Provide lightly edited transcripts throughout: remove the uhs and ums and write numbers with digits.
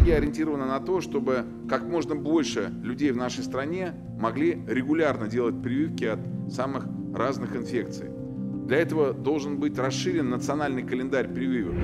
стратегия ориентирована на то, чтобы как можно больше людей в нашей стране могли регулярно делать прививки от самых разных инфекций. Для этого должен быть расширен национальный календарь прививок.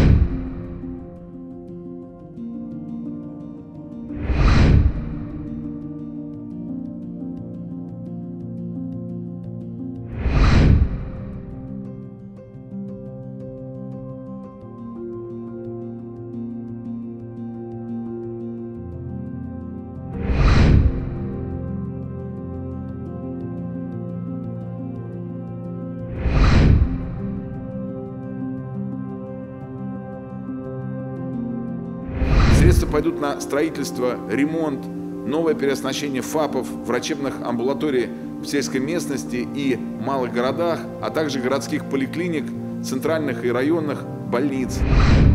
Средства пойдут на строительство, ремонт, новое переоснащение ФАПов, врачебных амбулаторий в сельской местности и малых городах, а также городских поликлиник, центральных и районных больниц.